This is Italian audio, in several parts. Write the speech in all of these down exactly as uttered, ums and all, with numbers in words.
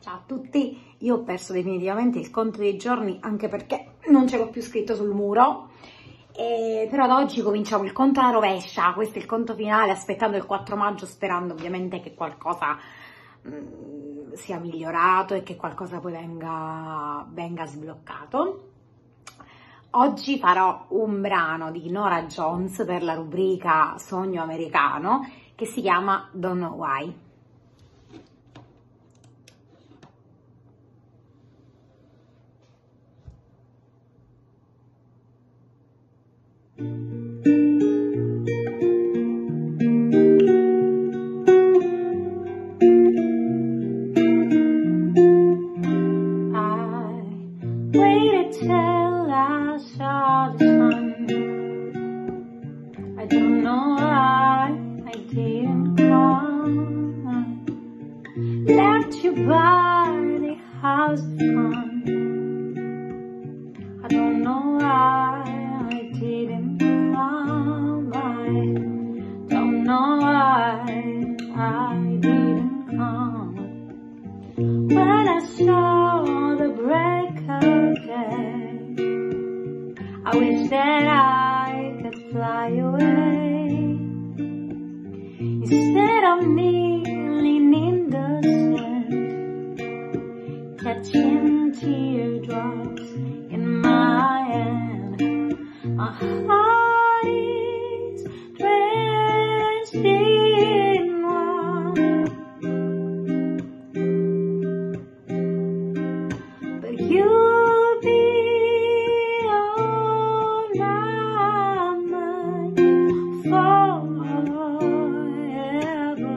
Ciao a tutti, io ho perso definitivamente il conto dei giorni anche perché non ce l'ho più scritto sul muro, e però da oggi cominciamo il conto alla rovescia. Questo è il conto finale, aspettando il quattro maggio, sperando ovviamente che qualcosa mh, sia migliorato e che qualcosa poi venga, venga sbloccato. Oggi farò un brano di Norah Jones per la rubrica Sogno Americano che si chiama Don't Know Why. Waited till I saw the sun. I don't know why I didn't come. Left you by the house of fun. I don't know why I didn't come. I don't know why I didn't come. When I saw the break of day, I wish that I could fly away. Instead of kneeling in the sand, catching teardrops in my hand, my heart is drenched in wine. But you'll be on my mind forever.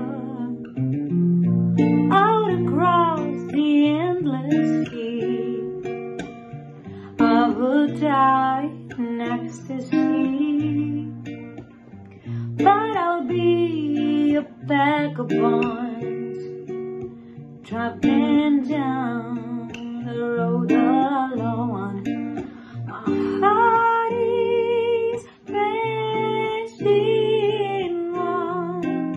Out across the endless sea, I would die next to sea. But I'll be a bag of bones, driving down the road alone. My heart is drenched in wine.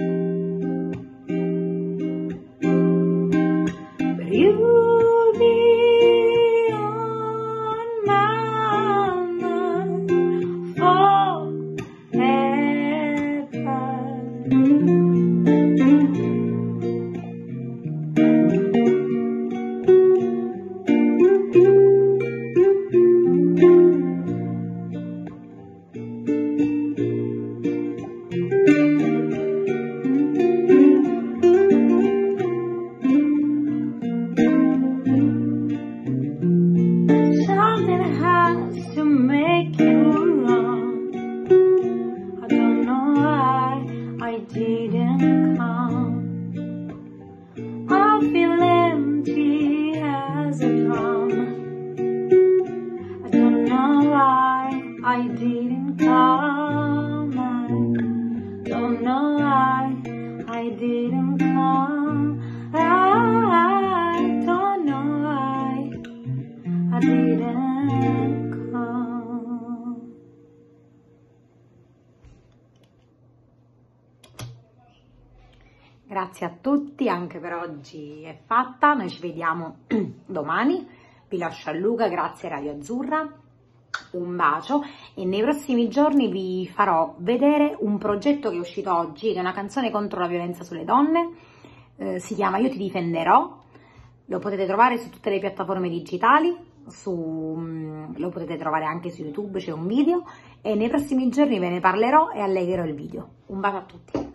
But you'll be on my mind Something has to make you wrong. I don't know why I didn't come. I feel empty as a drum. I don't know why I didn't come. I don't know why I didn't come. I don't know why I didn't come. Grazie a tutti, anche per oggi è fatta. Noi ci vediamo domani. Vi lascio a Luca, grazie Radio Azzurra, un bacio, e nei prossimi giorni vi farò vedere un progetto che è uscito oggi, che è una canzone contro la violenza sulle donne, eh, si chiama Io ti difenderò. Lo potete trovare su tutte le piattaforme digitali, su, lo potete trovare anche su YouTube, c'è un video, e nei prossimi giorni ve ne parlerò e allegherò il video. Un bacio a tutti.